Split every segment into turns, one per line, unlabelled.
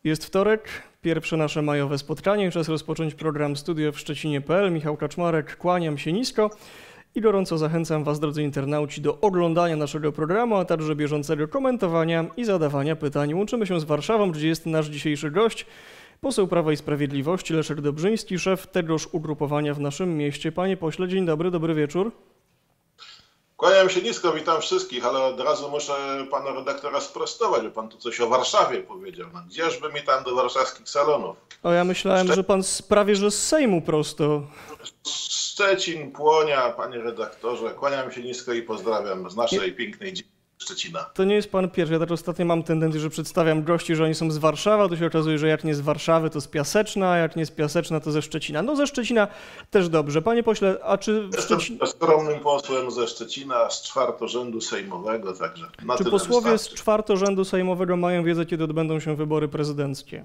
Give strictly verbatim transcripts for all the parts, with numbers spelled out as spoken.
Jest wtorek, pierwsze nasze majowe spotkanie. Czas rozpocząć program Studio w Szczecinie kropka pe el. Michał Kaczmarek, kłaniam się nisko i gorąco zachęcam Was, drodzy internauci, do oglądania naszego programu, a także bieżącego komentowania i zadawania pytań. Łączymy się z Warszawą, gdzie jest nasz dzisiejszy gość, poseł Prawa i Sprawiedliwości Leszek Dobrzyński, szef tegoż ugrupowania w naszym mieście. Panie pośle, dzień dobry, dobry wieczór.
Kłaniam się nisko, witam wszystkich, ale od razu muszę pana redaktora sprostować, bo pan tu coś o Warszawie powiedział. No gdzieżby mi tam do warszawskich salonów?
O, ja myślałem, Szczecin... że pan z, prawie że z Sejmu prosto.
Szczecin płonia, panie redaktorze. Kłaniam się nisko i pozdrawiam z naszej Nie... pięknej dzielnicy Szczecina.
To nie jest pan pierwszy. Ja też ostatnio mam tendencję, że przedstawiam gości, że oni są z Warszawy, to się okazuje, że jak nie z Warszawy, to z Piaseczna, a jak nie z Piaseczna, to ze Szczecina. No ze Szczecina też dobrze. Panie pośle, a czy...
Jestem Szczecin... skromnym posłem ze Szczecina, z czwartorzędu sejmowego, także na
Czy
tyle
posłowie
wystarczy.
z czwartorzędu sejmowego mają wiedzę, kiedy odbędą się wybory prezydenckie?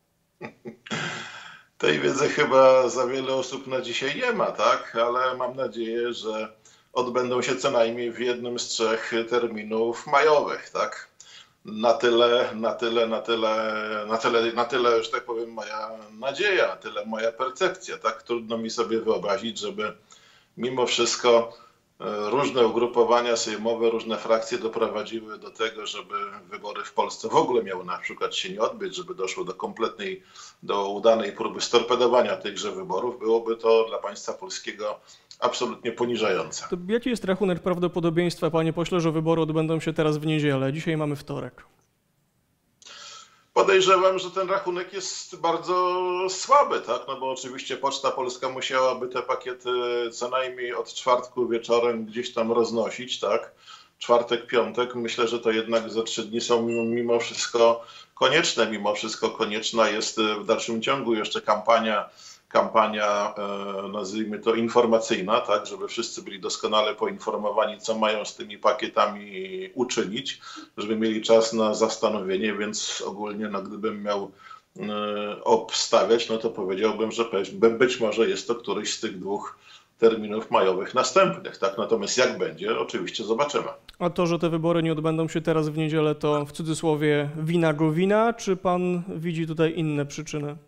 Tej wiedzy chyba za wiele osób na dzisiaj nie ma, tak? Ale mam nadzieję, że odbędą się co najmniej w jednym z trzech terminów majowych, tak? Na tyle, na tyle, na tyle, na tyle, na tyle, że tak powiem, moja nadzieja, na tyle moja percepcja, tak? Trudno mi sobie wyobrazić, żeby mimo wszystko różne ugrupowania sejmowe, różne frakcje doprowadziły do tego, żeby wybory w Polsce w ogóle miały na przykład się nie odbyć, żeby doszło do kompletnej, do udanej próby storpedowania tychże wyborów. Byłoby to dla państwa polskiego absolutnie poniżające.
To jaki jest rachunek prawdopodobieństwa, panie pośle, że wybory odbędą się teraz w niedzielę? Dzisiaj mamy wtorek.
Podejrzewam, że ten rachunek jest bardzo słaby, tak? No bo oczywiście Poczta Polska musiałaby te pakiety co najmniej od czwartku wieczorem gdzieś tam roznosić, tak? Czwartek, piątek. Myślę, że to jednak za trzy dni są mimo wszystko konieczne. Mimo wszystko konieczna jest w dalszym ciągu jeszcze kampania, kampania nazwijmy to informacyjna, tak? Żeby wszyscy byli doskonale poinformowani, co mają z tymi pakietami uczynić, żeby mieli czas na zastanowienie, więc ogólnie no, gdybym miał obstawiać, no to powiedziałbym, że być może jest to któryś z tych dwóch terminów majowych następnych, tak? Natomiast jak będzie, oczywiście zobaczymy.
A to, że te wybory nie odbędą się teraz w niedzielę, to w cudzysłowie wina Gowina, czy pan widzi tutaj inne przyczyny?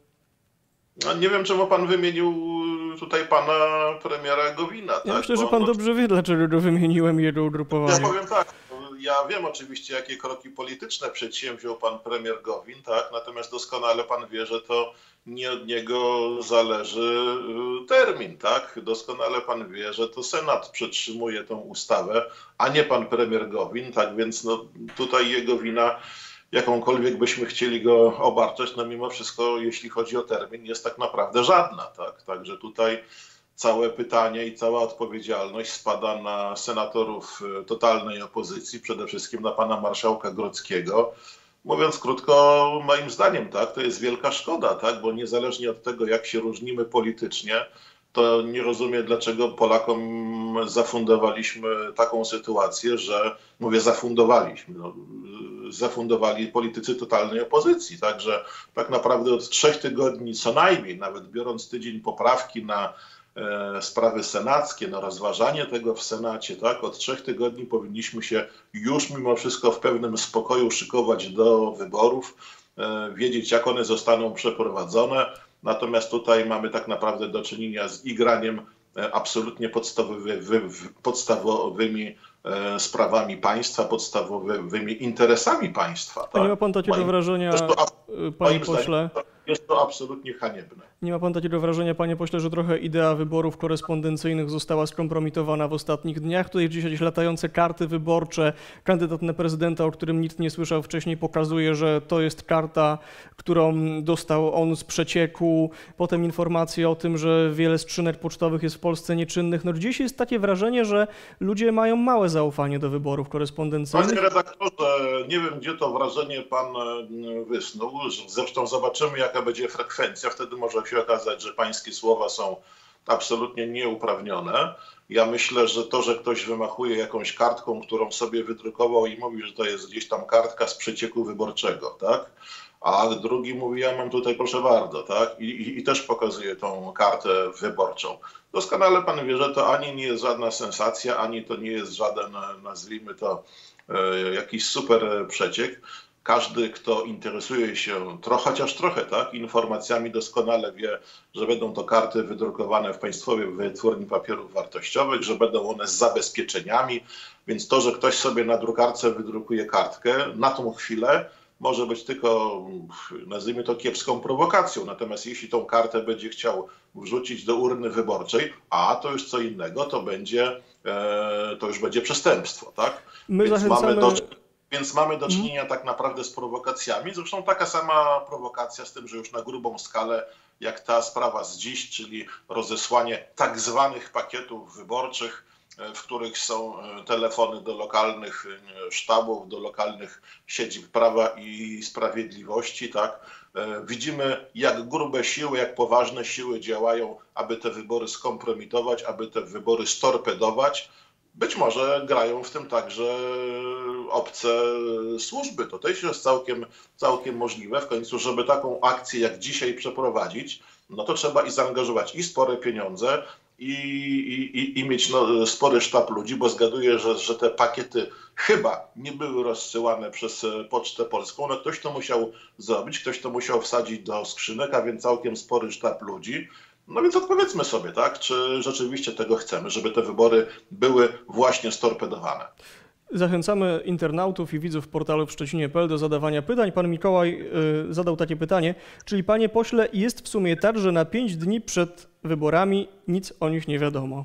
No, nie wiem, czemu pan wymienił tutaj pana premiera Gowina.
Ja
tak?
myślę, że
Bo,
pan
no,
dobrze wie, dlaczego go wymieniłem i jego ugrupowanie.
Ja powiem tak, ja wiem oczywiście, jakie kroki polityczne przedsięwziął pan premier Gowin, tak? Natomiast doskonale pan wie, że to nie od niego zależy termin, tak? Doskonale pan wie, że to Senat przetrzymuje tą ustawę, a nie pan premier Gowin, tak? Więc no, tutaj jego wina, jakąkolwiek byśmy chcieli go obarczać, no mimo wszystko, jeśli chodzi o termin, jest tak naprawdę żadna, tak? Także tutaj całe pytanie i cała odpowiedzialność spada na senatorów totalnej opozycji, przede wszystkim na pana marszałka Grodzkiego. Mówiąc krótko, moim zdaniem, tak, to jest wielka szkoda, tak, bo niezależnie od tego, jak się różnimy politycznie, to nie rozumiem, dlaczego Polakom zafundowaliśmy taką sytuację, że, mówię zafundowaliśmy, no, zafundowali politycy totalnej opozycji. Także tak naprawdę od trzech tygodni co najmniej, nawet biorąc tydzień poprawki na e, sprawy senackie, na rozważanie tego w Senacie, tak, od trzech tygodni powinniśmy się już mimo wszystko w pewnym spokoju szykować do wyborów, e, wiedzieć, jak one zostaną przeprowadzone. Natomiast tutaj mamy tak naprawdę do czynienia z igraniem absolutnie podstawowy, wy, podstawowymi e, sprawami państwa, podstawowymi interesami państwa. Tak?
Nie ma pan takiego
moim,
wrażenia,
to,
panie pośle?
Jest to absolutnie haniebne.
Nie ma pan takiego wrażenia, panie pośle, że trochę idea wyborów korespondencyjnych została skompromitowana w ostatnich dniach? Tutaj dzisiaj latające karty wyborcze, kandydat na prezydenta, o którym nikt nie słyszał wcześniej, pokazuje, że to jest karta, którą dostał on z przecieku. Potem informacje o tym, że wiele skrzynek pocztowych jest w Polsce nieczynnych. No gdzieś jest takie wrażenie, że ludzie mają małe zaufanie do wyborów korespondencyjnych.
Panie redaktorze, nie wiem, gdzie to wrażenie pan wysnuł. Zresztą zobaczymy, jaka będzie frekwencja. Wtedy może się okazać, że pańskie słowa są absolutnie nieuprawnione. Ja myślę, że to, że ktoś wymachuje jakąś kartką, którą sobie wydrukował i mówi, że to jest gdzieś tam kartka z przecieku wyborczego, tak? A drugi mówi, ja mam tutaj, proszę bardzo, tak? I, i, i też pokazuje tą kartę wyborczą. Doskonale pan wie, że to ani nie jest żadna sensacja, ani to nie jest żaden, nazwijmy to, jakiś super przeciek. Każdy, kto interesuje się trochę, chociaż trochę, tak, informacjami, doskonale wie, że będą to karty wydrukowane w Państwowej Wytwórni Papierów Wartościowych, że będą one z zabezpieczeniami, więc to, że ktoś sobie na drukarce wydrukuje kartkę, na tą chwilę może być tylko, nazwijmy to, kiepską prowokacją. Natomiast jeśli tą kartę będzie chciał wrzucić do urny wyborczej, a to już co innego, to będzie, to już będzie przestępstwo, tak?
My
Więc
zachęcamy...
mamy do... Więc mamy do czynienia tak naprawdę z prowokacjami. Zresztą taka sama prowokacja z tym, że już na grubą skalę, jak ta sprawa z dziś, czyli rozesłanie tak zwanych pakietów wyborczych, w których są telefony do lokalnych sztabów, do lokalnych siedzib Prawa i Sprawiedliwości, tak? Widzimy, jak grube siły, jak poważne siły działają, aby te wybory skompromitować, aby te wybory storpedować. Być może grają w tym także obce służby. To też jest całkiem, całkiem możliwe. W końcu, żeby taką akcję jak dzisiaj przeprowadzić, no to trzeba i zaangażować i spore pieniądze, i, i, i mieć no, spory sztab ludzi, bo zgaduję, że, że te pakiety chyba nie były rozsyłane przez Pocztę Polską. No ktoś to musiał zrobić, ktoś to musiał wsadzić do skrzynek, a więc całkiem spory sztab ludzi. No więc odpowiedzmy sobie, tak, czy rzeczywiście tego chcemy, żeby te wybory były właśnie storpedowane.
Zachęcamy internautów i widzów portalu w Szczecinie kropka p l do zadawania pytań. Pan Mikołaj y, zadał takie pytanie, czyli panie pośle, jest w sumie tak, że na pięć dni przed wyborami nic o nich nie wiadomo?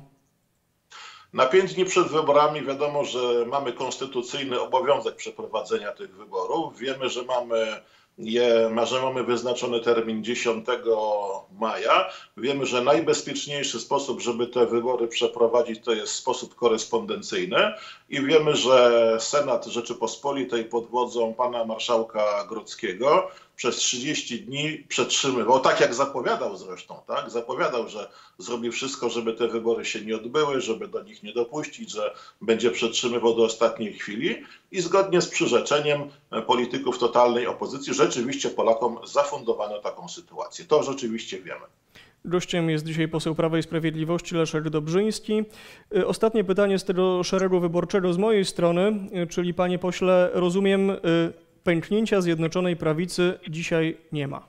Na pięć dni przed wyborami wiadomo, że mamy konstytucyjny obowiązek przeprowadzenia tych wyborów. Wiemy, że mamy Je, że mamy wyznaczony termin dziesiątego maja. Wiemy, że najbezpieczniejszy sposób, żeby te wybory przeprowadzić, to jest sposób korespondencyjny i wiemy, że Senat Rzeczypospolitej pod wodzą pana marszałka Grodzkiego przez trzydzieści dni przetrzymywał, tak jak zapowiadał zresztą, tak? Zapowiadał, że zrobi wszystko, żeby te wybory się nie odbyły, żeby do nich nie dopuścić, że będzie przetrzymywał do ostatniej chwili i zgodnie z przyrzeczeniem polityków totalnej opozycji rzeczywiście Polakom zafundowano taką sytuację. To rzeczywiście wiemy.
Gościem jest dzisiaj poseł Prawa i Sprawiedliwości Leszek Dobrzyński. Ostatnie pytanie z tego szeregu wyborczego z mojej strony, czyli panie pośle, rozumiem, pęknięcia Zjednoczonej Prawicy dzisiaj nie ma.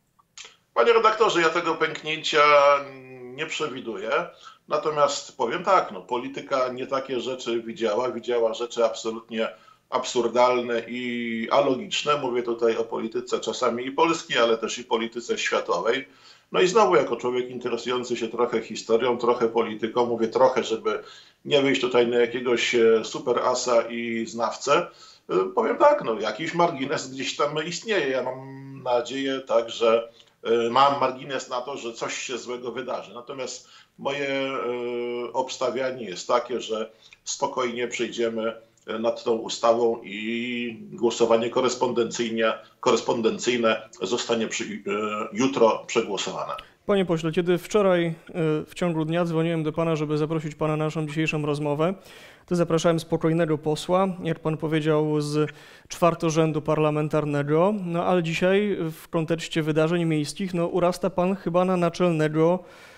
Panie redaktorze, ja tego pęknięcia nie przewiduję. Natomiast powiem tak, no, polityka nie takie rzeczy widziała. Widziała rzeczy absolutnie absurdalne i alogiczne. Mówię tutaj o polityce czasami i polskiej, ale też i polityce światowej. No i znowu jako człowiek interesujący się trochę historią, trochę polityką, mówię trochę, żeby nie wyjść tutaj na jakiegoś super asa i znawcę, powiem tak, no jakiś margines gdzieś tam istnieje. Ja mam nadzieję tak, że mam margines na to, że coś się złego wydarzy. Natomiast moje obstawianie jest takie, że spokojnie przejdziemy nad tą ustawą i głosowanie korespondencyjne, korespondencyjne zostanie przy, jutro przegłosowane.
Panie pośle, kiedy wczoraj w ciągu dnia dzwoniłem do pana, żeby zaprosić pana na naszą dzisiejszą rozmowę, to zapraszałem spokojnego posła, jak pan powiedział, z czwartorzędu parlamentarnego, no ale dzisiaj w kontekście wydarzeń miejskich no, urasta pan chyba na naczelnego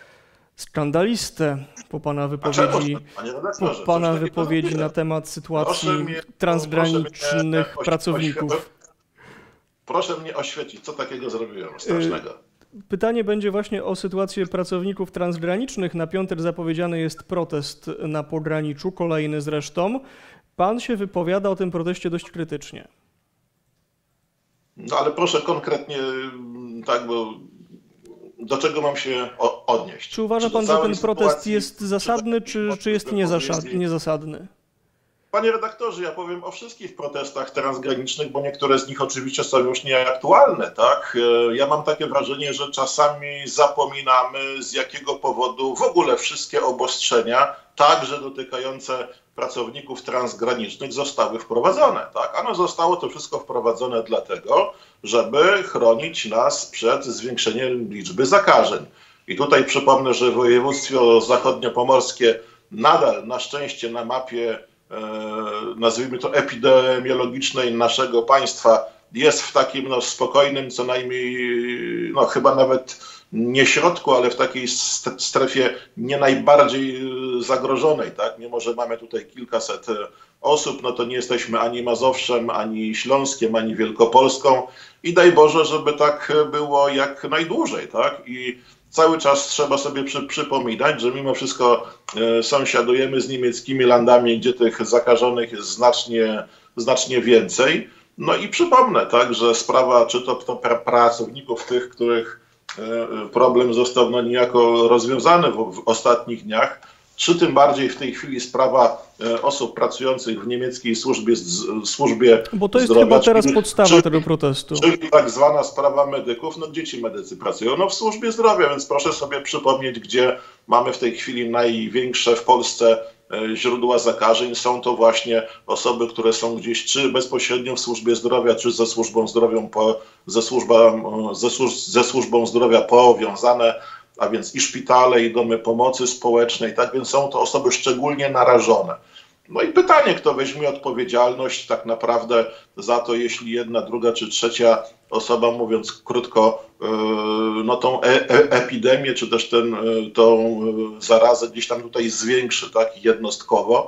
skandalistę po pana wypowiedzi, po pana wypowiedzi na temat sytuacji mnie, transgranicznych proszę pracowników.
Proszę, proszę mnie oświecić, co takiego zrobiłem strasznego.
Pytanie będzie właśnie o sytuację pracowników transgranicznych. Na piątek zapowiedziany jest protest na pograniczu, kolejny zresztą. Pan się wypowiada o tym proteście dość krytycznie.
No ale proszę konkretnie, tak, bo do czego mam się odnieść?
Czy uważa pan, że ten protest jest zasadny, czy, czy jest niezasadny?
Panie redaktorze, ja powiem o wszystkich protestach transgranicznych, bo niektóre z nich oczywiście są już nieaktualne, tak? Ja mam takie wrażenie, że czasami zapominamy, z jakiego powodu w ogóle wszystkie obostrzenia, także dotykające pracowników transgranicznych, zostały wprowadzone, tak? Ano zostało to wszystko wprowadzone dlatego, żeby chronić nas przed zwiększeniem liczby zakażeń. I tutaj przypomnę, że województwo zachodniopomorskie nadal na szczęście na mapie nazwijmy to epidemiologicznej naszego państwa jest w takim no, spokojnym, co najmniej no chyba nawet nie środku, ale w takiej strefie nie najbardziej zagrożonej, tak? Mimo że mamy tutaj kilkaset osób, no to nie jesteśmy ani Mazowszem, ani Śląskiem, ani Wielkopolską i daj Boże, żeby tak było jak najdłużej, tak? I cały czas trzeba sobie przy, przypominać, że mimo wszystko e, sąsiadujemy z niemieckimi landami, gdzie tych zakażonych jest znacznie, znacznie więcej. No i przypomnę, tak, że sprawa, czy to, to pracowników tych, których e, problem został no niejako rozwiązany w, w ostatnich dniach, czy tym bardziej w tej chwili sprawa e, osób pracujących w niemieckiej służbie, z, służbie
Bo to jest
zdrowia,
chyba teraz
czyli,
podstawa
czyli,
tego protestu.
Czyli tak zwana sprawa medyków. No gdzie ci medycy pracują? No w służbie zdrowia, więc proszę sobie przypomnieć, gdzie mamy w tej chwili największe w Polsce źródła zakażeń. Są to właśnie osoby, które są gdzieś czy bezpośrednio w służbie zdrowia, czy ze służbą zdrowia, po, ze, służbą, ze, służ, ze służbą zdrowia powiązane, a więc i szpitale, i domy pomocy społecznej, tak więc są to osoby szczególnie narażone. No i pytanie, kto weźmie odpowiedzialność tak naprawdę za to, jeśli jedna, druga czy trzecia osoba, mówiąc krótko, no tą e e epidemię, czy też ten, tą zarazę gdzieś tam tutaj zwiększy, tak, jednostkowo,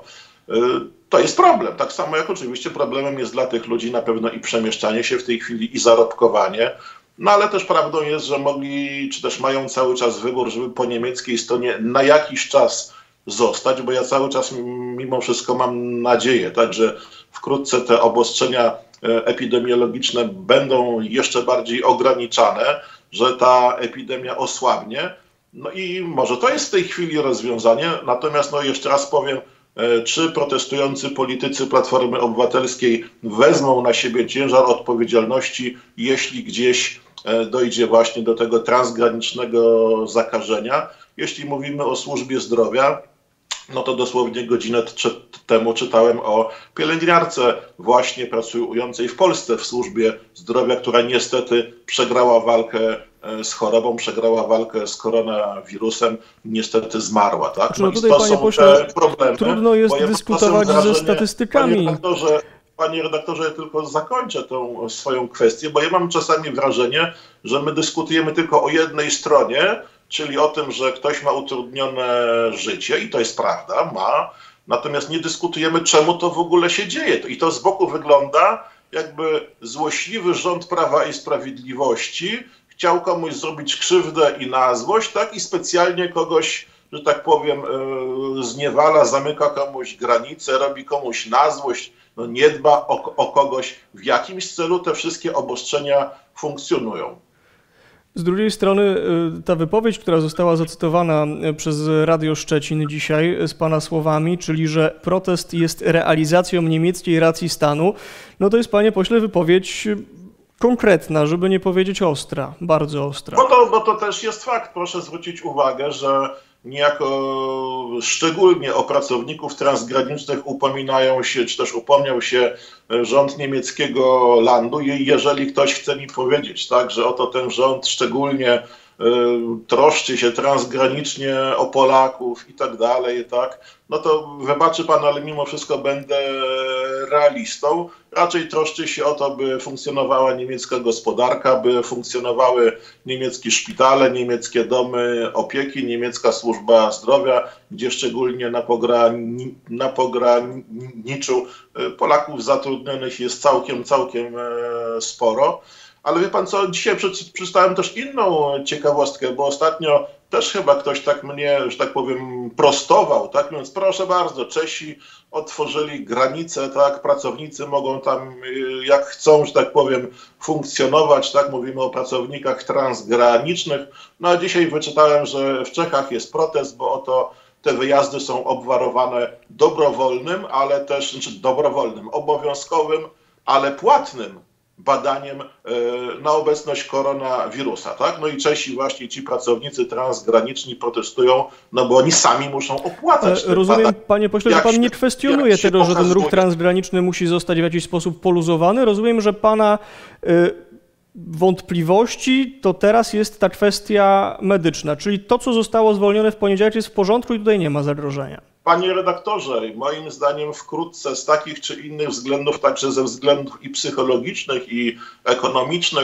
to jest problem. Tak samo jak oczywiście problemem jest dla tych ludzi na pewno i przemieszczanie się w tej chwili, i zarobkowanie. No ale też prawdą jest, że mogli, czy też mają cały czas wybór, żeby po niemieckiej stronie na jakiś czas zostać, bo ja cały czas mimo wszystko mam nadzieję, tak, że wkrótce te obostrzenia epidemiologiczne będą jeszcze bardziej ograniczane, że ta epidemia osłabnie. No i może to jest w tej chwili rozwiązanie, natomiast no jeszcze raz powiem, czy protestujący politycy Platformy Obywatelskiej wezmą na siebie ciężar odpowiedzialności, jeśli gdzieś dojdzie właśnie do tego transgranicznego zakażenia. Jeśli mówimy o służbie zdrowia, no to dosłownie godzinę temu czytałem o pielęgniarce właśnie pracującej w Polsce w służbie zdrowia, która niestety przegrała walkę z chorobą, przegrała walkę z koronawirusem, niestety zmarła. Tak?
No
no
tutaj,
i to
panie
są
pośle,
te problemy.
trudno jest dyskutować ze statystykami.
Panie redaktorze, Panie redaktorze, ja tylko zakończę tą swoją kwestię, bo ja mam czasami wrażenie, że my dyskutujemy tylko o jednej stronie, czyli o tym, że ktoś ma utrudnione życie i to jest prawda, ma, natomiast nie dyskutujemy, czemu to w ogóle się dzieje. I to z boku wygląda, jakby złośliwy rząd Prawa i Sprawiedliwości chciał komuś zrobić krzywdę i na złość, tak, i specjalnie kogoś, że tak powiem, zniewala, zamyka komuś granice, robi komuś na złość, no nie dba o, o kogoś. W jakimś celu te wszystkie obostrzenia funkcjonują.
Z drugiej strony ta wypowiedź, która została zacytowana przez Radio Szczecin dzisiaj z pana słowami, czyli że protest jest realizacją niemieckiej racji stanu, no to jest, panie pośle, wypowiedź konkretna, żeby nie powiedzieć ostra, bardzo ostra.
Bo to, bo to też jest fakt. Proszę zwrócić uwagę, że niejako szczególnie o pracowników transgranicznych upominają się, czy też upomniał się rząd niemieckiego landu. I jeżeli ktoś chce mi powiedzieć, tak, że oto ten rząd szczególnie y, troszczy się transgranicznie o Polaków i tak dalej, tak, no to wybaczy pan, ale mimo wszystko będę realistą. Raczej troszczy się o to, by funkcjonowała niemiecka gospodarka, by funkcjonowały niemieckie szpitale, niemieckie domy opieki, niemiecka służba zdrowia, gdzie szczególnie na, pograni na pograniczu Polaków zatrudnionych jest całkiem, całkiem sporo. Ale wie pan co, dzisiaj przeczytałem też inną ciekawostkę, bo ostatnio też chyba ktoś tak mnie, że tak powiem, prostował, tak? Więc proszę bardzo, Czesi otworzyli granice, tak? Pracownicy mogą tam jak chcą, że tak powiem, funkcjonować, tak? Mówimy o pracownikach transgranicznych. No a dzisiaj wyczytałem, że w Czechach jest protest, bo oto te wyjazdy są obwarowane dobrowolnym, ale też, znaczy dobrowolnym, obowiązkowym, ale płatnym badaniem na obecność koronawirusa, tak? No i Czesi, właśnie ci pracownicy transgraniczni protestują, no bo oni sami muszą opłacać.
Ale rozumiem, badań. Panie pośle, że pan nie kwestionuje tego, że ten ruch transgraniczny musi zostać w jakiś sposób poluzowany. Rozumiem, że pana y, wątpliwości to teraz jest ta kwestia medyczna, czyli to, co zostało zwolnione w poniedziałek, jest w porządku i tutaj nie ma zagrożenia.
Panie redaktorze, moim zdaniem wkrótce z takich czy innych względów, także ze względów i psychologicznych, i ekonomicznych,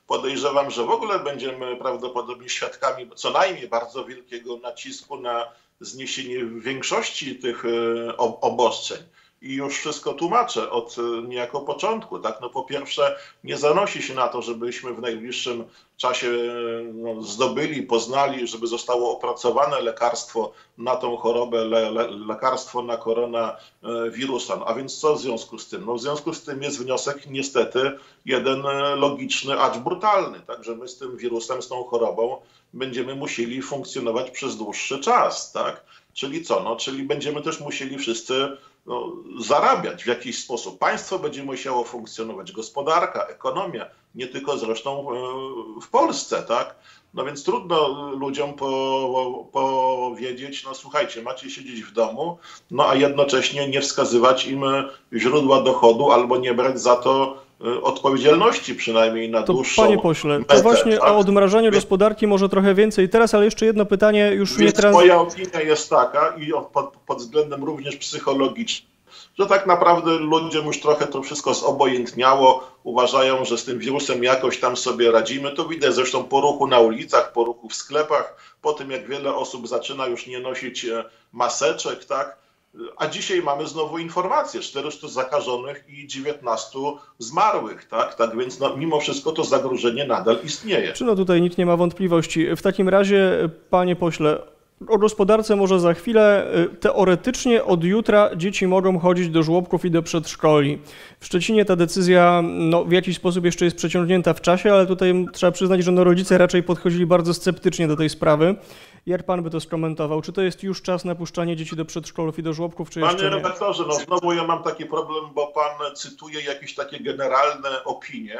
podejrzewam, że w ogóle będziemy prawdopodobnie świadkami co najmniej bardzo wielkiego nacisku na zniesienie większości tych obostrzeń. I już wszystko tłumaczę od niejako początku. Tak? No po pierwsze, nie zanosi się na to, żebyśmy w najbliższym czasie no, zdobyli, poznali, żeby zostało opracowane lekarstwo na tą chorobę, le, le, lekarstwo na koronawirusa. No, a więc co w związku z tym? No, w związku z tym jest wniosek niestety jeden logiczny, acz brutalny. Także my z tym wirusem, z tą chorobą będziemy musieli funkcjonować przez dłuższy czas. Tak? Czyli co? No, czyli będziemy też musieli wszyscy no, zarabiać w jakiś sposób. Państwo będzie musiało funkcjonować, gospodarka, ekonomia, nie tylko zresztą w Polsce, tak? No więc trudno ludziom po, powiedzieć, no słuchajcie, macie siedzieć w domu, no a jednocześnie nie wskazywać im źródła dochodu albo nie brać za to odpowiedzialności przynajmniej na
to,
dłuższą
panie pośle,
metę,
to właśnie
tak?
o odmrażaniu gospodarki może trochę więcej teraz, ale jeszcze jedno pytanie już
Więc
nie trans...
moja opinia jest taka i pod, pod względem również psychologicznym, że tak naprawdę ludziom już trochę to wszystko zobojętniało, uważają, że z tym wirusem jakoś tam sobie radzimy. To widać zresztą po ruchu na ulicach, po ruchu w sklepach, po tym jak wiele osób zaczyna już nie nosić maseczek, tak? A dzisiaj mamy znowu informację, czterystu zakażonych i dziewiętnastu zmarłych, tak? Tak więc no, mimo wszystko to zagrożenie nadal istnieje.
Czy no tutaj nikt nie ma wątpliwości. W takim razie, panie pośle, o gospodarce może za chwilę. Teoretycznie od jutra dzieci mogą chodzić do żłobków i do przedszkoli. W Szczecinie ta decyzja no, w jakiś sposób jeszcze jest przeciągnięta w czasie, ale tutaj trzeba przyznać, że no, rodzice raczej podchodzili bardzo sceptycznie do tej sprawy. Jak pan by to skomentował? Czy to jest już czas na puszczanie dzieci do przedszkolów i do żłobków, czy jeszcze
Panie
nie?
redaktorze, no znowu ja mam taki problem, bo pan cytuje jakieś takie generalne opinie.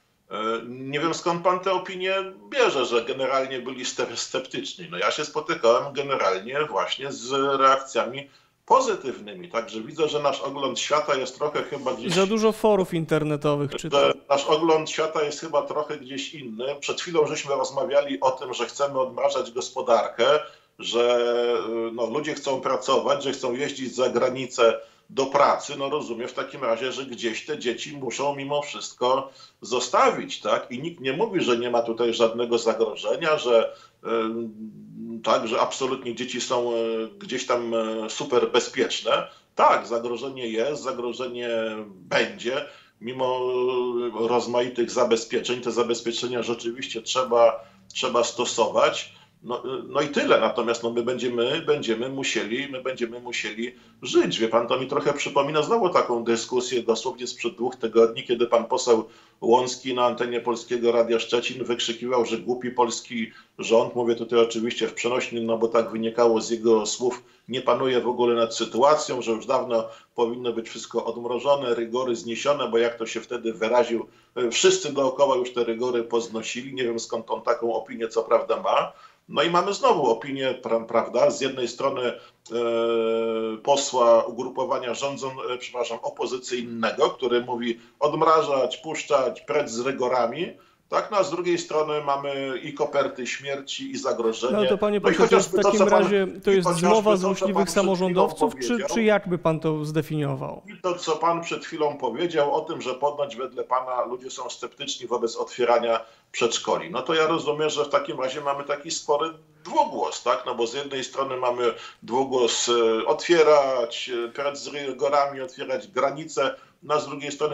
Nie wiem, skąd pan te opinie bierze, że generalnie byli sceptyczni. No ja się spotykałem generalnie właśnie z reakcjami pozytywnymi, także widzę, że nasz ogląd świata jest trochę chyba gdzieś...
Za dużo forów internetowych czytam.
Nasz ogląd świata jest chyba trochę gdzieś inny. Przed chwilą żeśmy rozmawiali o tym, że chcemy odmrażać gospodarkę, że no, ludzie chcą pracować, że chcą jeździć za granicę do pracy. No rozumiem w takim razie, że gdzieś te dzieci muszą mimo wszystko zostawić, tak? I nikt nie mówi, że nie ma tutaj żadnego zagrożenia, że tak, że absolutnie dzieci są gdzieś tam super bezpieczne. Tak, zagrożenie jest, zagrożenie będzie, mimo rozmaitych zabezpieczeń. Te zabezpieczenia rzeczywiście trzeba, trzeba stosować. No, no i tyle, natomiast no my będziemy, będziemy musieli, my będziemy musieli żyć. Wie pan, to mi trochę przypomina znowu taką dyskusję dosłownie sprzed dwóch tygodni, kiedy pan poseł Łącki na antenie Polskiego Radia Szczecin wykrzykiwał, że głupi polski rząd, mówię tutaj oczywiście w przenośnym, no bo tak wynikało z jego słów, nie panuje w ogóle nad sytuacją, że już dawno powinno być wszystko odmrożone, rygory zniesione, bo jak to się wtedy wyraził, wszyscy dookoła już te rygory poznosili. Nie wiem, skąd on taką opinię co prawda ma. No i mamy znowu opinię, prawda, z jednej strony e, posła ugrupowania rządzą, e, przepraszam, opozycyjnego, który mówi odmrażać, puszczać, precz z rygorami, tak, no a z drugiej strony mamy i koperty śmierci, i zagrożenie.
No to panie
no
pośle, to jest w takim
to,
razie to jest zmowa
to,
złośliwych samorządowców, czy, czy jak by pan to zdefiniował?
I to, co pan przed chwilą powiedział o tym, że ponoć wedle pana ludzie są sceptyczni wobec otwierania przedszkoli. No to ja rozumiem, że w takim razie mamy taki spory dwugłos, tak? No bo z jednej strony mamy dwugłos otwierać, precz z rygorami, otwierać granice, no a z drugiej strony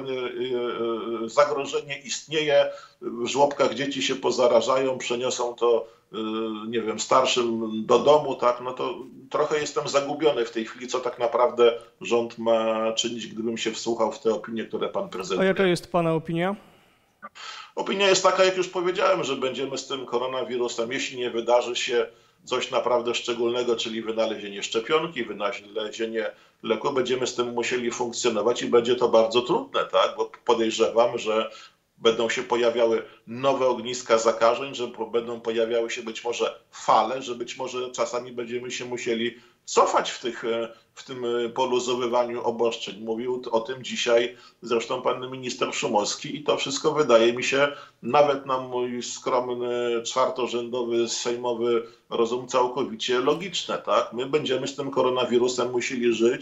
zagrożenie istnieje, w żłobkach dzieci się pozarażają, przeniosą to, nie wiem, starszym do domu, tak? No to trochę jestem zagubiony w tej chwili, co tak naprawdę rząd ma czynić, gdybym się wsłuchał w te opinie, które pan prezydent.
A jaka jest pana opinia?
Opinia jest taka, jak już powiedziałem, że będziemy z tym koronawirusem, jeśli nie wydarzy się coś naprawdę szczególnego, czyli wynalezienie szczepionki, wynalezienie leku, będziemy z tym musieli funkcjonować i będzie to bardzo trudne, tak? Bo podejrzewam, że będą się pojawiały nowe ogniska zakażeń, że będą pojawiały się być może fale, że być może czasami będziemy się musieli cofać w, tych, w tym poluzowywaniu obostrzeń. Mówił o tym dzisiaj zresztą pan minister Szumowski i to wszystko wydaje mi się nawet na mój skromny, czwartorzędowy, sejmowy rozum całkowicie logiczne. Tak? My będziemy z tym koronawirusem musieli żyć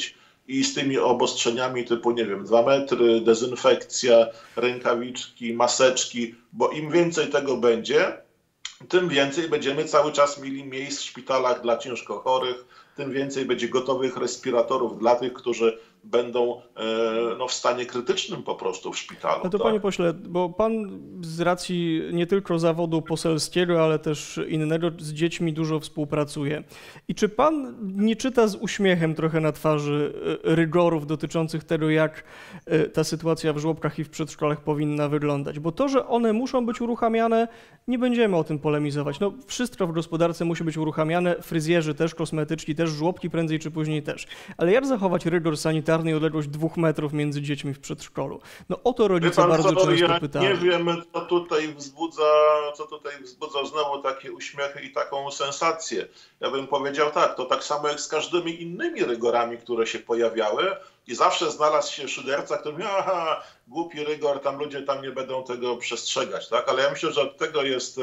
i z tymi obostrzeniami typu, nie wiem, dwa metry, dezynfekcja, rękawiczki, maseczki, bo im więcej tego będzie, tym więcej będziemy cały czas mieli miejsc w szpitalach dla ciężko chorych, tym więcej będzie gotowych respiratorów dla tych, którzy będą no, w stanie krytycznym po prostu w szpitalu.
No to
tak?
panie pośle, bo pan z racji nie tylko zawodu poselskiego, ale też innego z dziećmi dużo współpracuje. I czy pan nie czyta z uśmiechem trochę na twarzy rygorów dotyczących tego, jak ta sytuacja w żłobkach i w przedszkolach powinna wyglądać? Bo to, że one muszą być uruchamiane, nie będziemy o tym polemizować. No, wszystko w gospodarce musi być uruchamiane, fryzjerzy też, kosmetyczki też, żłobki prędzej czy później też. Ale jak zachować rygor sanitarny i odległość dwóch metrów między dziećmi w przedszkolu? No o to rodzice
pan,
bardzo
co,
często
ja
pytają.
Nie wiem, co tutaj wzbudza, co tutaj wzbudza znowu takie uśmiechy i taką sensację. Ja bym powiedział tak, to tak samo jak z każdymi innymi rygorami, które się pojawiały i zawsze znalazł się szyderca, który mówi, aha, głupi rygor, tam ludzie tam nie będą tego przestrzegać, tak? Ale ja myślę, że od tego jest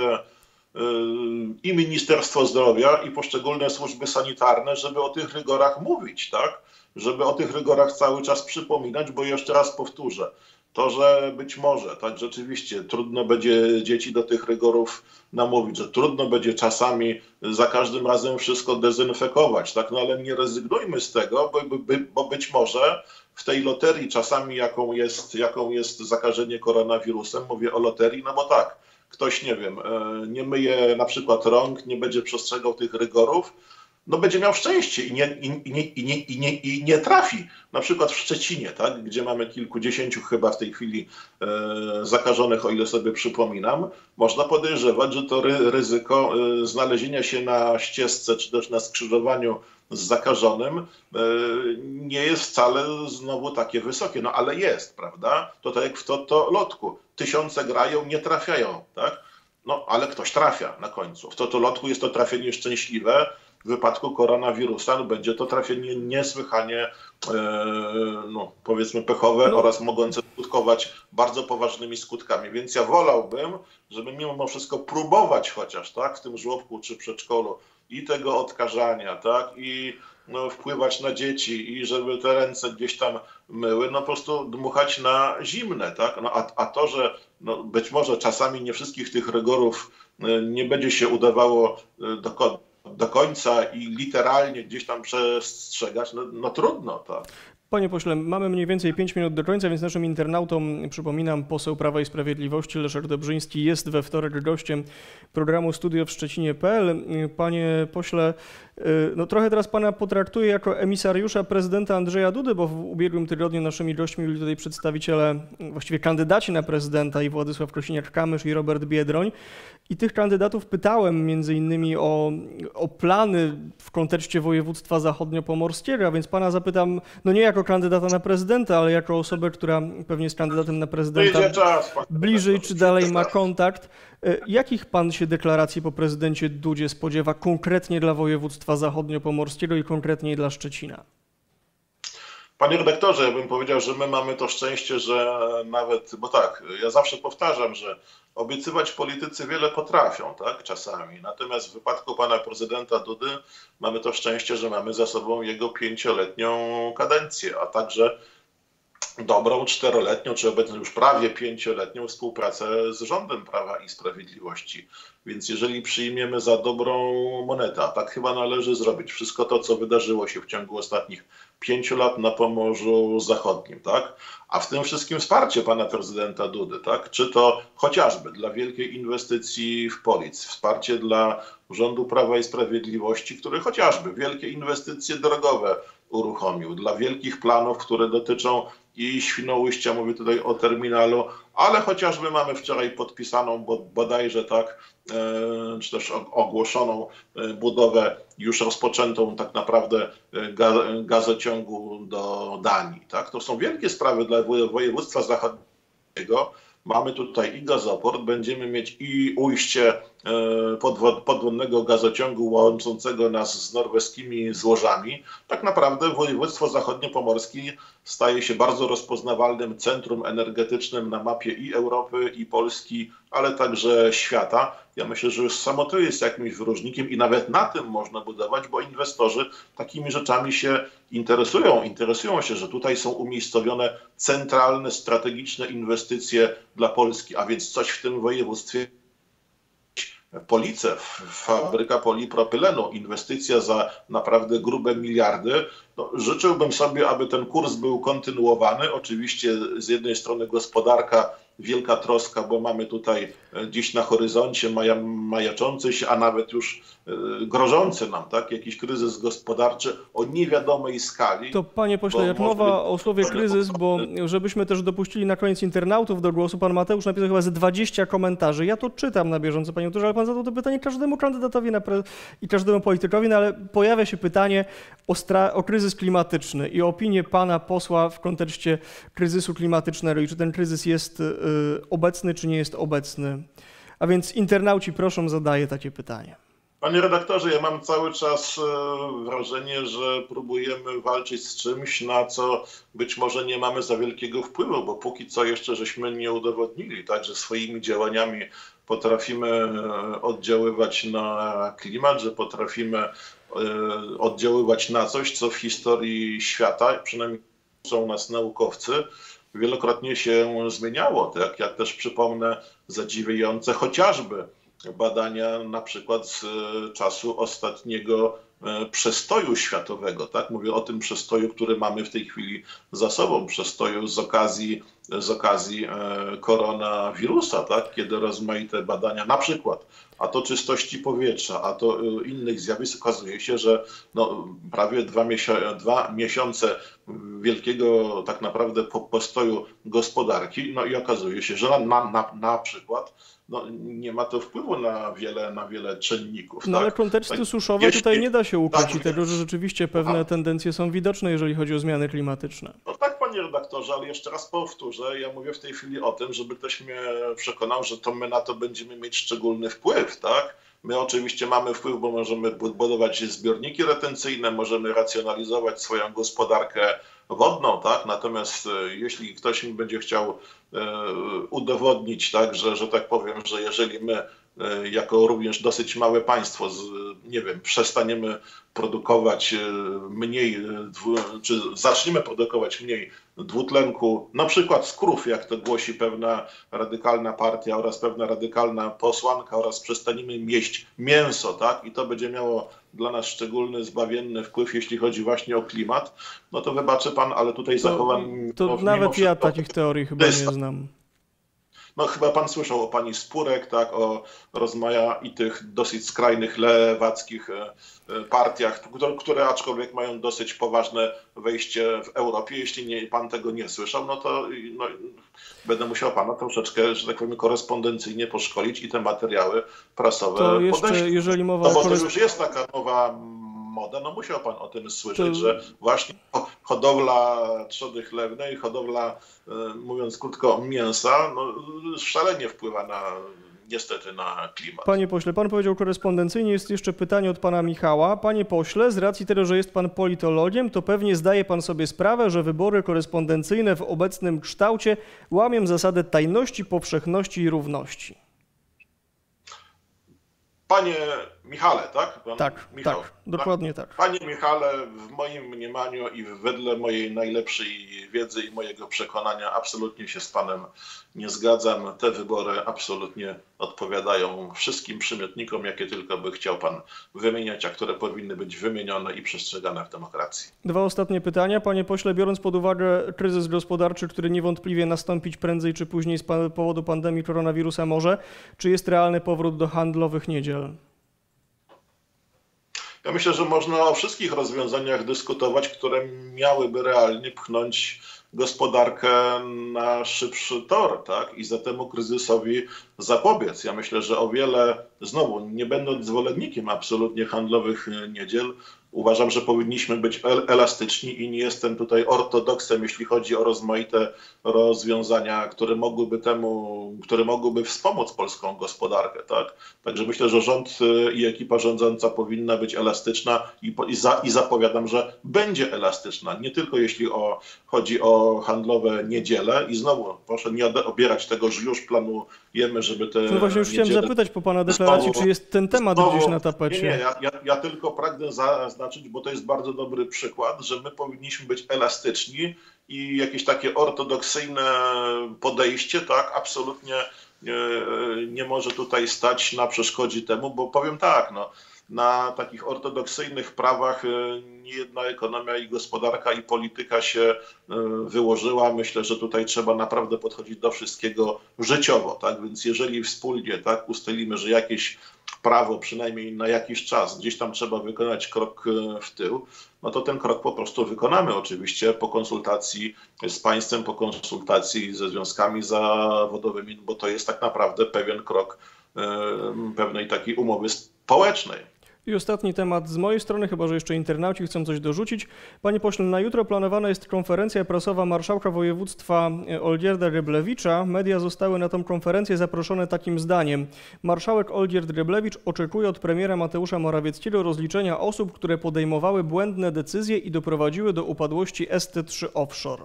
i Ministerstwo Zdrowia, i poszczególne służby sanitarne, żeby o tych rygorach mówić, tak? Żeby o tych rygorach cały czas przypominać, bo jeszcze raz powtórzę, to, że być może, tak, rzeczywiście trudno będzie dzieci do tych rygorów namówić, że trudno będzie czasami za każdym razem wszystko dezynfekować, tak, no ale nie rezygnujmy z tego, bo, bo, bo być może w tej loterii czasami, jaką jest, jaką jest zakażenie koronawirusem, mówię o loterii, no bo tak, ktoś, nie wiem, nie myje na przykład rąk, nie będzie przestrzegał tych rygorów, no będzie miał szczęście i nie, i, nie, i, nie, i, nie, i nie trafi. Na przykład w Szczecinie, tak, gdzie mamy kilkudziesięciu chyba w tej chwili e, zakażonych, o ile sobie przypominam, można podejrzewać, że to ry, ryzyko e, znalezienia się na ścieżce czy też na skrzyżowaniu z zakażonym e, nie jest wcale znowu takie wysokie. No ale jest, prawda? To tak jak w to, to lotku. Tysiące grają, nie trafiają, tak? No ale ktoś trafia na końcu. W totolotku jest to trafienie szczęśliwe. W wypadku koronawirusa no, będzie to trafienie niesłychanie, e, no, powiedzmy, pechowe no. oraz mogące skutkować bardzo poważnymi skutkami. Więc ja wolałbym, żeby mimo wszystko próbować chociaż tak, w tym żłobku czy przedszkolu i tego odkażania, tak, i no, wpływać na dzieci i żeby te ręce gdzieś tam myły, no po prostu dmuchać na zimne, tak? No, a, a to, że no, być może czasami nie wszystkich tych rygorów nie będzie się udawało dokonać do końca i literalnie gdzieś tam przestrzegać, no, no trudno, tak.
Panie pośle, mamy mniej więcej pięć minut do końca, więc naszym internautom przypominam, poseł Prawa i Sprawiedliwości Leszek Dobrzyński jest we wtorek gościem programu Studio w Szczecinie kropka p l. Panie pośle, no trochę teraz pana potraktuję jako emisariusza prezydenta Andrzeja Dudy, bo w ubiegłym tygodniu naszymi gośćmi byli tutaj przedstawiciele, właściwie kandydaci na prezydenta, i Władysław Kosiniak-Kamysz i Robert Biedroń. I tych kandydatów pytałem między innymi o, o plany w kontekście województwa zachodniopomorskiego, a więc pana zapytam, no nie jako kandydata na prezydenta, ale jako osobę, która pewnie z kandydatem na prezydenta
czas,
bliżej czy dalej ma kontakt. Jakich pan się deklaracji po prezydencie Dudzie spodziewa konkretnie dla województwa zachodniopomorskiego i konkretnie dla Szczecina?
Panie redaktorze, ja bym powiedział, że my mamy to szczęście, że nawet, bo tak, ja zawsze powtarzam, że obiecywać politycy wiele potrafią, tak, czasami. Natomiast w wypadku pana prezydenta Dudy mamy to szczęście, że mamy za sobą jego pięcioletnią kadencję, a także dobrą czteroletnią, czy obecnie już prawie pięcioletnią współpracę z rządem Prawa i Sprawiedliwości. Więc jeżeli przyjmiemy za dobrą monetę, a tak chyba należy zrobić, wszystko to, co wydarzyło się w ciągu ostatnich pięciu lat na Pomorzu Zachodnim, tak? A w tym wszystkim wsparcie pana prezydenta Dudy, tak? Czy to chociażby dla wielkiej inwestycji w Polic, wsparcie dla rządu Prawa i Sprawiedliwości, który chociażby wielkie inwestycje drogowe uruchomił, dla wielkich planów, które dotyczą i Świnoujścia, mówię tutaj o terminalu, ale chociażby mamy wczoraj podpisaną bodajże tak, czy też ogłoszoną budowę, już rozpoczętą tak naprawdę gazociągu do Danii. Tak? To są wielkie sprawy dla województwa zachodniego. Mamy tutaj i gazoport, będziemy mieć i ujście podwodnego gazociągu łączącego nas z norweskimi złożami. Tak naprawdę województwo zachodniopomorskie staje się bardzo rozpoznawalnym centrum energetycznym na mapie i Europy, i Polski, ale także świata. Ja myślę, że już samo to jest jakimś wyróżnikiem i nawet na tym można budować, bo inwestorzy takimi rzeczami się interesują. Interesują się, że tutaj są umiejscowione centralne, strategiczne inwestycje dla Polski, a więc coś w tym województwie. Police, fabryka polipropylenu, inwestycja za naprawdę grube miliardy. No, życzyłbym sobie, aby ten kurs był kontynuowany. Oczywiście z jednej strony gospodarka, wielka troska, bo mamy tutaj gdzieś na horyzoncie maja, majaczący się, a nawet już y, grożący nam, tak, jakiś kryzys gospodarczy o niewiadomej skali.
To panie pośle, jak mowa o słowie kryzys, bo żebyśmy też dopuścili na koniec internautów do głosu, pan Mateusz napisał chyba ze dwadzieścia komentarzy. Ja to czytam na bieżąco, panie doktorze, ale pan zadał to pytanie każdemu kandydatowi na pre... i każdemu politykowi, no ale pojawia się pytanie o, stra... o kryzys klimatyczny i o opinię pana posła w kontekście kryzysu klimatycznego i czy ten kryzys jest y, obecny, czy nie jest obecny. A więc internauci, proszę, zadaję takie pytanie.
Panie redaktorze, ja mam cały czas wrażenie, że próbujemy walczyć z czymś, na co być może nie mamy za wielkiego wpływu, bo póki co jeszcze żeśmy nie udowodnili, tak, że swoimi działaniami potrafimy oddziaływać na klimat, że potrafimy oddziaływać na coś, co w historii świata, przynajmniej są nas naukowcy, wielokrotnie się zmieniało. Tak jak też przypomnę zadziwiające chociażby badania na przykład z czasu ostatniego przestoju światowego. Tak? Mówię o tym przestoju, który mamy w tej chwili za sobą, przestoju z okazji, z okazji koronawirusa, tak? Kiedy rozmaite badania, na przykład a to czystości powietrza, a to innych zjawisk, okazuje się, że no, prawie dwa, miesiące, dwa miesiące wielkiego tak naprawdę postoju gospodarki, no i okazuje się, że na, na, na przykład no, nie ma to wpływu na wiele, na wiele czynników.
No
tak?
ale konteksty
tak,
suszowe
jeśli,
tutaj nie da się ukryć
tak,
tego, że rzeczywiście pewne a, tendencje są widoczne, jeżeli chodzi o zmiany klimatyczne.
No tak, panie redaktorze, ale jeszcze raz powtórzę, ja mówię w tej chwili o tym, żeby ktoś mnie przekonał, że to my na to będziemy mieć szczególny wpływ, tak? My oczywiście mamy wpływ, bo możemy budować zbiorniki retencyjne, możemy racjonalizować swoją gospodarkę wodną, tak? Natomiast jeśli ktoś mi będzie chciał udowodnić, tak, że, że tak powiem, że jeżeli my jako również dosyć małe państwo, nie wiem, przestaniemy produkować mniej, czy zaczniemy produkować mniej dwutlenku, na przykład z krów, jak to głosi pewna radykalna partia oraz pewna radykalna posłanka, oraz przestaniemy jeść mięso, tak? I to będzie miało dla nas szczególny, zbawienny wpływ, jeśli chodzi właśnie o klimat, no to wybaczy pan, ale tutaj
to,
zachowam...
To
mimo,
nawet
mimo
ja takich teorii chyba nie znam.
No chyba pan słyszał o pani Spurek, tak, o rozmaitych dosyć skrajnych lewackich partiach, które, które aczkolwiek mają dosyć poważne wejście w Europie. Jeśli nie, pan tego nie słyszał, no to no, będę musiał pana troszeczkę, że tak powiem, korespondencyjnie poszkolić i te materiały prasowe
to jeszcze,
podejść.
jeżeli mowa
no bo
korespon-
to już jest taka nowa moda, no musiał pan o tym słyszeć,
to...
że właśnie hodowla trzody chlewnej, hodowla, mówiąc krótko, mięsa, no, szalenie wpływa na, niestety, na klimat.
Panie pośle, pan powiedział korespondencyjnie, jest jeszcze pytanie od pana Michała. Panie pośle, z racji tego, że jest pan politologiem, to pewnie zdaje pan sobie sprawę, że wybory korespondencyjne w obecnym kształcie łamią zasadę tajności, powszechności i równości.
Panie Michale, tak? Pan
tak,
Michał,
tak, dokładnie tak.
Panie Michale, w moim mniemaniu i wedle mojej najlepszej wiedzy i mojego przekonania absolutnie się z panem nie zgadzam. Te wybory absolutnie odpowiadają wszystkim przymiotnikom, jakie tylko by chciał pan wymieniać, a które powinny być wymienione i przestrzegane w demokracji.
Dwa ostatnie pytania. Panie pośle, biorąc pod uwagę kryzys gospodarczy, który niewątpliwie nastąpić prędzej czy później z powodu pandemii koronawirusa może, czy jest realny powrót do handlowych niedziel?
Ja myślę, że można o wszystkich rozwiązaniach dyskutować, które miałyby realnie pchnąć gospodarkę na szybszy tor, tak? I za temu kryzysowi zapobiec. Ja myślę, że o wiele, znowu nie będąc zwolennikiem absolutnie handlowych niedziel, Uważam, że powinniśmy być elastyczni i nie jestem tutaj ortodoksem, jeśli chodzi o rozmaite rozwiązania, które mogłyby temu, które mogłyby wspomóc polską gospodarkę. Tak? Także myślę, że rząd i ekipa rządząca powinna być elastyczna i, i, za, i zapowiadam, że będzie elastyczna. Nie tylko jeśli o, chodzi o handlowe niedziele i znowu proszę nie obierać tego, że już planujemy, żeby te
No właśnie już chciałem zapytać po pana deklaracji, znowu, czy jest ten temat znowu, gdzieś na tapecie.
Nie, nie, ja, ja, ja tylko pragnę zaznaczyć, bo to jest bardzo dobry przykład, że my powinniśmy być elastyczni i jakieś takie ortodoksyjne podejście, tak, absolutnie nie, nie może tutaj stać na przeszkodzie temu, bo powiem tak, no, na takich ortodoksyjnych prawach niejedna ekonomia i gospodarka i polityka się wyłożyła. Myślę, że tutaj trzeba naprawdę podchodzić do wszystkiego życiowo, tak, więc jeżeli wspólnie, tak, ustalimy, że jakieś prawo przynajmniej na jakiś czas, gdzieś tam trzeba wykonać krok w tył, no to ten krok po prostu wykonamy oczywiście po konsultacji z państwem, po konsultacji ze związkami zawodowymi, bo to jest tak naprawdę pewien krok pewnej takiej umowy społecznej.
I ostatni temat z mojej strony, chyba że jeszcze internauci chcą coś dorzucić. Panie pośle, na jutro planowana jest konferencja prasowa marszałka województwa Olgierda Ryblewicza. Media zostały na tą konferencję zaproszone takim zdaniem. Marszałek Olgierd Ryblewicz oczekuje od premiera Mateusza Morawieckiego rozliczenia osób, które podejmowały błędne decyzje i doprowadziły do upadłości S T trzy Offshore.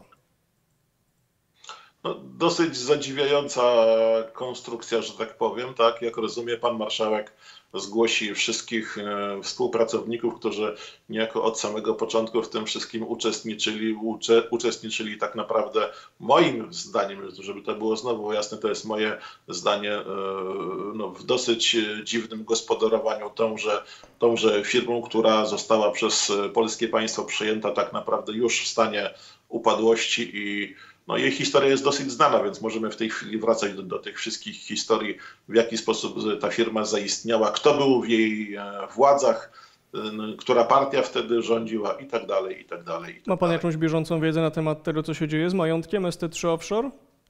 No, dosyć zadziwiająca konstrukcja, że tak powiem. Tak, jak rozumie, pan marszałek zgłosi wszystkich współpracowników, którzy niejako od samego początku w tym wszystkim uczestniczyli, ucze, uczestniczyli tak naprawdę moim zdaniem, żeby to było znowu jasne, to jest moje zdanie, no, w dosyć dziwnym gospodarowaniu tąże, tąże firmą, która została przez polskie państwo przejęta tak naprawdę już w stanie upadłości i no, jej historia jest dosyć znana, więc możemy w tej chwili wracać do, do tych wszystkich historii, w jaki sposób ta firma zaistniała, kto był w jej władzach, która partia wtedy rządziła i tak dalej, i tak dalej. I tak
Ma pan
dalej.
jakąś bieżącą wiedzę na temat tego, co się dzieje z majątkiem S T trzy Offshore?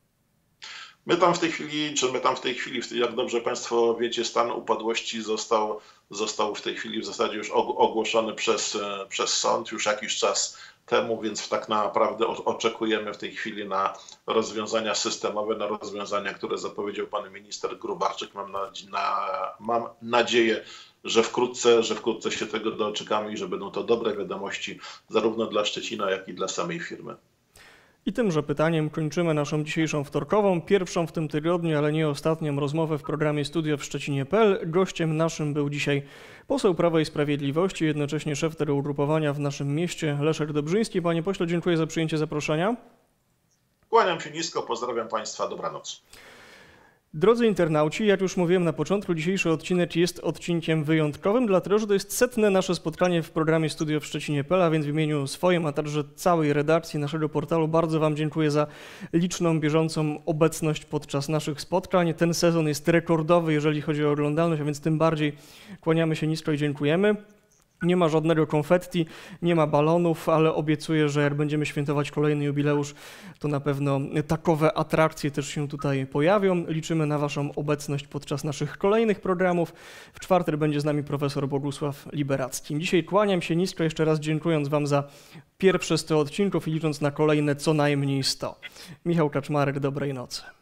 My tam w tej chwili, czy my tam w tej chwili, jak dobrze państwo wiecie, stan upadłości został, został w tej chwili w zasadzie już ogłoszony przez, przez sąd już jakiś czas temu, więc tak naprawdę oczekujemy w tej chwili na rozwiązania systemowe, na rozwiązania, które zapowiedział pan minister Gróbarczyk. Mam, na, na, mam nadzieję, że wkrótce, że wkrótce się tego doczekamy i że będą to dobre wiadomości zarówno dla Szczecina, jak i dla samej firmy.
I tymże pytaniem kończymy naszą dzisiejszą wtorkową, pierwszą w tym tygodniu, ale nie ostatnią rozmowę w programie Studio w Szczecinie kropka p l. Gościem naszym był dzisiaj poseł Prawa i Sprawiedliwości, jednocześnie szef tego ugrupowania w naszym mieście, Leszek Dobrzyński. Panie pośle, dziękuję za przyjęcie zaproszenia.
Kłaniam się nisko, pozdrawiam państwa, dobranoc.
Drodzy internauci, jak już mówiłem na początku, dzisiejszy odcinek jest odcinkiem wyjątkowym, dlatego że to jest setne nasze spotkanie w programie Studio w Szczecinie kropka p l, a więc w imieniu swoim, a także całej redakcji naszego portalu bardzo wam dziękuję za liczną, bieżącą obecność podczas naszych spotkań. Ten sezon jest rekordowy, jeżeli chodzi o oglądalność, a więc tym bardziej kłaniamy się nisko i dziękujemy. Nie ma żadnego konfetti, nie ma balonów, ale obiecuję, że jak będziemy świętować kolejny jubileusz, to na pewno takowe atrakcje też się tutaj pojawią. Liczymy na waszą obecność podczas naszych kolejnych programów. W czwartek będzie z nami profesor Bogusław Liberacki. Dzisiaj kłaniam się nisko, jeszcze raz dziękując wam za pierwsze sto odcinków i licząc na kolejne co najmniej sto. Michał Kaczmarek, dobrej nocy.